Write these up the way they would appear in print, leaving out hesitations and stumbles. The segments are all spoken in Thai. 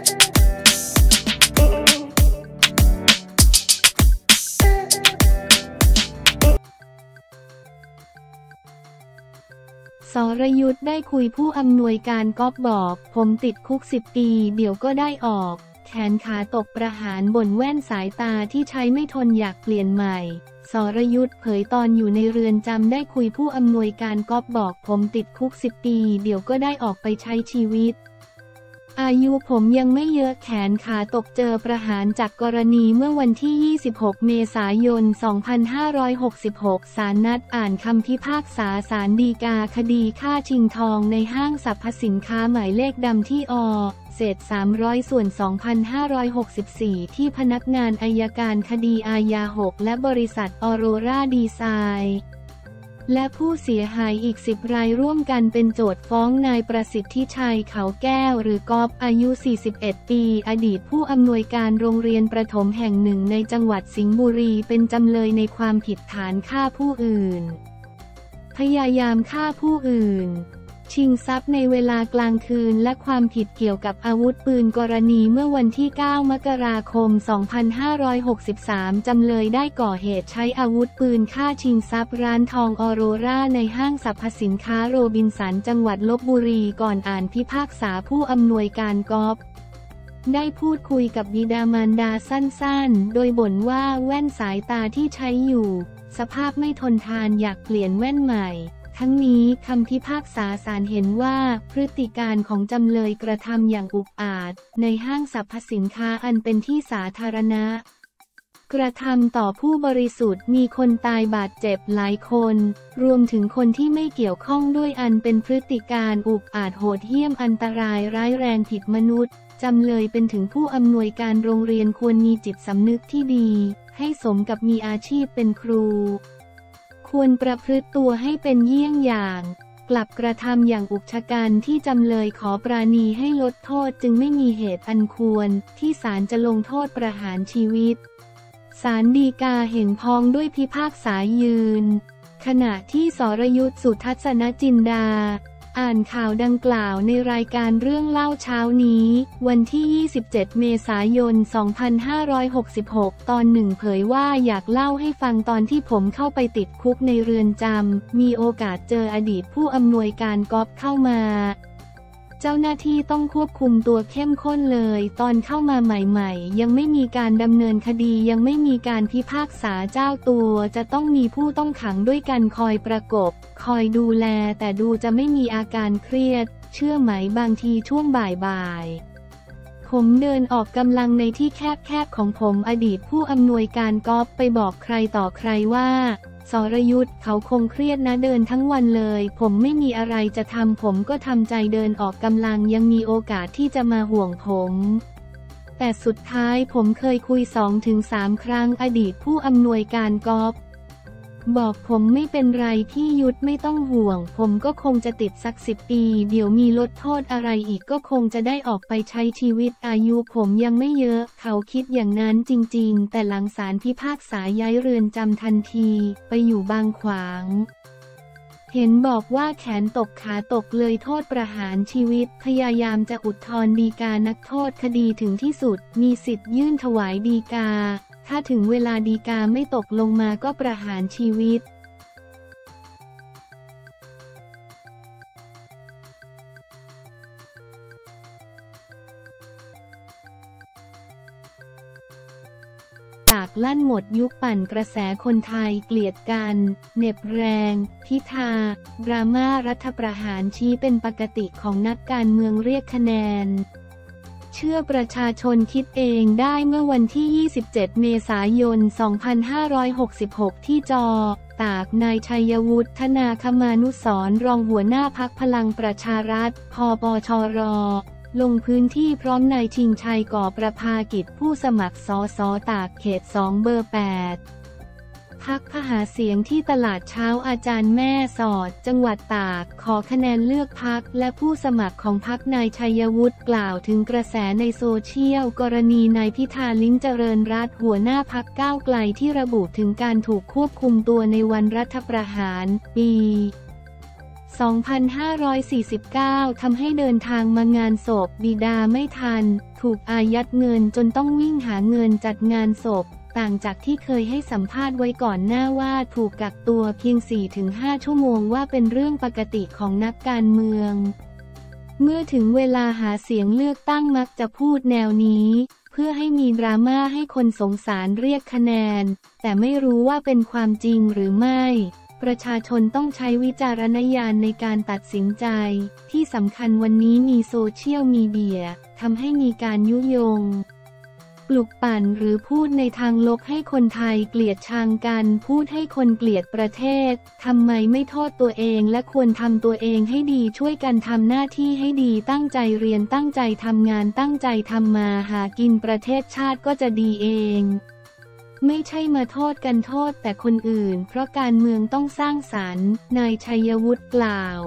สรยุทธได้คุยผู้อำนวยการก๊อฟบอกผมติดคุก10 ปีเดี๋ยวก็ได้ออกแขนขาตกประหารบ่นแว่นสายตาที่ใช้ไม่ทนอยากเปลี่ยนใหม่สรยุทธเผยตอนอยู่ในเรือนจำได้คุยผู้อำนวยการก๊อฟบอกผมติดคุก10 ปีเดี๋ยวก็ได้ออกไปใช้ชีวิตอายุผมยังไม่เยอะแขนขาตกเจอประหารจากกรณีเมื่อวันที่26 เมษายน 2566 ศาลนัดอ่านคำพิพากษาศาลฎีกาคดีฆ่าชิงทองในห้างสรรพสินค้าหมายเลขดำที่เศษ300 ส่วน 2564 ที่พนักงานอัยการคดีอาญา 6 และบริษัทออโรราดีไซน์และผู้เสียหายอีก10 รายร่วมกันเป็นโจทก์ฟ้องนายประสิทธิชัยเขาแก้วหรือก๊อฟอายุ 41 ปีอดีตผู้อำนวยการโรงเรียนประถมแห่งหนึ่งในจังหวัดสิงห์บุรีเป็นจำเลยในความผิดฐานฆ่าผู้อื่นพยายามฆ่าผู้อื่นชิงทรัพย์ในเวลากลางคืนและความผิดเกี่ยวกับอาวุธปืนกรณีเมื่อวันที่ 9 มกราคม 2563 จำเลยได้ก่อเหตุใช้อาวุธปืนฆ่าชิงทรัพย์ร้านทองออโรราในห้างสรรพสินค้าโรบินสันจังหวัดลพบุรีก่อนอ่านพิพากษาผู้อำนวยการก๊อฟได้พูดคุยกับบิดามารดาสั้นๆโดยบ่นว่าแว่นสายตาที่ใช้อยู่สภาพไม่ทนทานอยากเปลี่ยนแว่นใหม่ทั้งนี้คำพิพากษาศาลเห็นว่าพฤติการของจำเลยกระทำอย่างอุกอาจในห้างสรรพสินค้าอันเป็นที่สาธารณะกระทำต่อผู้บริสุทธิ์มีคนตายบาดเจ็บหลายคนรวมถึงคนที่ไม่เกี่ยวข้องด้วยอันเป็นพฤติการอุกอาจโหดเหี้ยมอันตรายร้ายแรงผิดมนุษย์จำเลยเป็นถึงผู้อำนวยการโรงเรียนควรมีจิตสำนึกที่ดีให้สมกับมีอาชีพเป็นครูควรประพฤติตัวให้เป็นเยี่ยงอย่างกลับกระทำอย่างอุกชะกันที่จำเลยขอปราณีให้ลดโทษจึงไม่มีเหตุอันควรที่ศาลจะลงโทษประหารชีวิตศาลฎีกาเห็นพ้องด้วยพิพากษายืนขณะที่สรยุทธ สุทัศนจินดาอ่านข่าวดังกล่าวในรายการเรื่องเล่าเช้านี้วันที่ 27 เมษายน 2566 ตอนหนึ่งเผยว่าอยากเล่าให้ฟังตอนที่ผมเข้าไปติดคุกในเรือนจำมีโอกาสเจออดีตผู้อำนวยการก๊อฟเข้ามาเจ้าหน้าที่ต้องควบคุมตัวเข้มข้นเลยตอนเข้ามาใหม่ๆยังไม่มีการดำเนินคดียังไม่มีการพิพากษาเจ้าตัวจะต้องมีผู้ต้องขังด้วยกันคอยประกบคอยดูแลแต่ดูจะไม่มีอาการเครียดเชื่อไหมบางทีช่วงบ่ายๆผมเดินออกกำลังในที่แคบๆของผมอดีตผู้อำนวยการก๊อฟไปบอกใครต่อใครว่าสรยุทธเขาคงเครียดนะเดินทั้งวันเลยผมไม่มีอะไรจะทำผมก็ทำใจเดินออกกำลังยังมีโอกาสที่จะมาห่วงผมแต่สุดท้ายผมเคยคุย 2-3 ครั้งอดีตผู้อำนวยการก๊อฟบอกผมไม่เป็นไรพี่ยุทธไม่ต้องห่วงผมก็คงจะติดสัก10 ปีเดี๋ยวมีลดโทษอะไรอีกก็คงจะได้ออกไปใช้ชีวิตอายุผมยังไม่เยอะเขาคิดอย่างนั้นจริงๆแต่หลังศาลพิพากษาย้ายเรือนจำทันทีไปอยู่บางขวางเห็นบอกว่าแขนตกขาตกเลยโทษประหารชีวิตพยายามจะอุทธรณ์ฎีกานักโทษคดีถึงที่สุดมีสิทธิ์ยื่นถวายฎีกาถ้าถึงเวลาฎีกาไม่ตกลงมาก็ประหารชีวิตจากลั่นหมดยุคปั่นกระแสคนไทยเกลียดกันเหน็บแรงพิธาดราม่ารัฐประหารชี้เป็นปกติของนักการเมืองเรียกคะแนนเชื่อประชาชนคิดเองได้เมื่อวันที่ 27 เมษายน 2566 ที่ตากนายชัยวุฒิธนาคมานุสรณ์รองหัวหน้าพรรคพลังประชารัฐพปชรลงพื้นที่พร้อมนายชิงชัยก่อประภากิจผู้สมัครสสตากเขต 2 เบอร์ 8พรรคหาเสียงที่ตลาดเช้าอาจารย์แม่สอดจังหวัดตากขอคะแนนเลือกพรรคและผู้สมัครของพรรคนายชัยวุฒิกล่าวถึงกระแสในโซเชียลกรณีนายพิธาลิ้มเจริญรัตน์หัวหน้าพรรคก้าวไกลที่ระบุถึงการถูกควบคุมตัวในวันรัฐประหารปี 2549 ทำให้เดินทางมางานศพบิดาไม่ทันถูกอายัดเงินจนต้องวิ่งหาเงินจัดงานศพต่างจากที่เคยให้สัมภาษณ์ไว้ก่อนหน้าว่าถูกกักตัวเพียง 4-5 ชั่วโมงว่าเป็นเรื่องปกติของนักการเมืองเมื่อถึงเวลาหาเสียงเลือกตั้งมักจะพูดแนวนี้เพื่อให้มีดราม่าให้คนสงสารเรียกคะแนนแต่ไม่รู้ว่าเป็นความจริงหรือไม่ประชาชนต้องใช้วิจารณญาณในการตัดสินใจที่สำคัญวันนี้มีโซเชียลมีเดียทำให้มีการยุยงปลุกปั่นหรือพูดในทางลบให้คนไทยเกลียดชังกันพูดให้คนเกลียดประเทศทำไมไม่โทษตัวเองและควรทำตัวเองให้ดีช่วยกันทำหน้าที่ให้ดีตั้งใจเรียนตั้งใจทำงานตั้งใจทำมาหากินประเทศชาติก็จะดีเองไม่ใช่มาโทษกันโทษแต่คนอื่นเพราะการเมืองต้องสร้างสรรค์นายชัยวุฒิกล่าว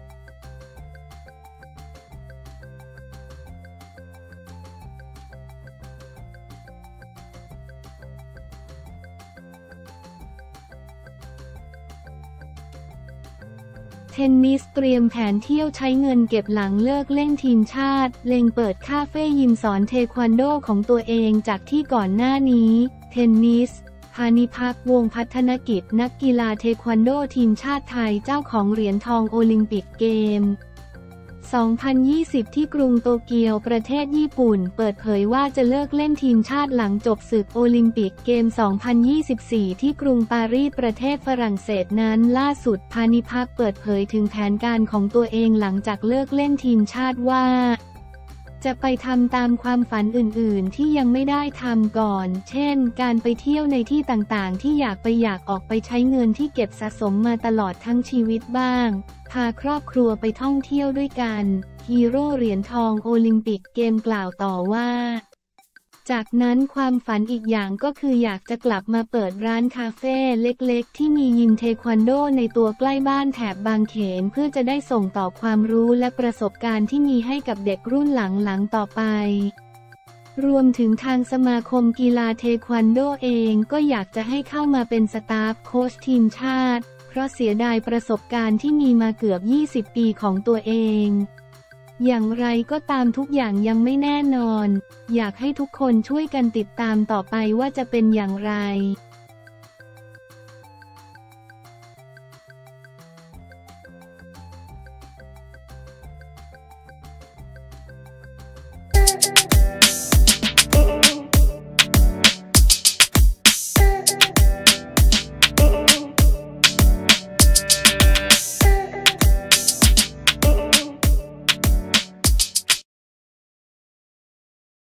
เทนนิสเตรียมแผนเที่ยวใช้เงินเก็บหลังเลิกเล่นทีมชาติเล็งเปิดคาเฟ่ยิมสอนเทควันโดของตัวเองจากที่ก่อนหน้านี้เทนนิสพานิพักษ์วงศ์พัฒนกิจนักกีฬาเทควันโดทีมชาติไทยเจ้าของเหรียญทองโอลิมปิกเกม 2020 ที่กรุงโตเกียวประเทศญี่ปุ่นเปิดเผยว่าจะเลิกเล่นทีมชาติหลังจบศึกโอลิมปิกเกม 2024 ที่กรุงปารีสประเทศฝรั่งเศสนั้นล่าสุดพานิพักษ์เปิดเผยถึงแผนการของตัวเองหลังจากเลิกเล่นทีมชาติว่าจะไปทำตามความฝันอื่นๆที่ยังไม่ได้ทำก่อนเช่นการไปเที่ยวในที่ต่างๆที่อยากออกไปใช้เงินที่เก็บสะสมมาตลอดทั้งชีวิตบ้างพาครอบครัวไปท่องเที่ยวด้วยกันฮีโร่เหรียญทองโอลิมปิกเกมกล่าวต่อว่าจากนั้นความฝันอีกอย่างก็คืออยากจะกลับมาเปิดร้านคาเฟ่เล็กๆที่มียิมเทควันโดในตัวใกล้บ้านแถบบางเขนเพื่อจะได้ส่งต่อความรู้และประสบการณ์ที่มีให้กับเด็กรุ่นหลังๆต่อไปรวมถึงทางสมาคมกีฬาเทควันโดเองก็อยากจะให้เข้ามาเป็นสตาฟโค้ชทีมชาติเพราะเสียดายประสบการณ์ที่มีมาเกือบ 20 ปีของตัวเองอย่างไรก็ตามทุกอย่างยังไม่แน่นอนอยากให้ทุกคนช่วยกันติดตามต่อไปว่าจะเป็นอย่างไร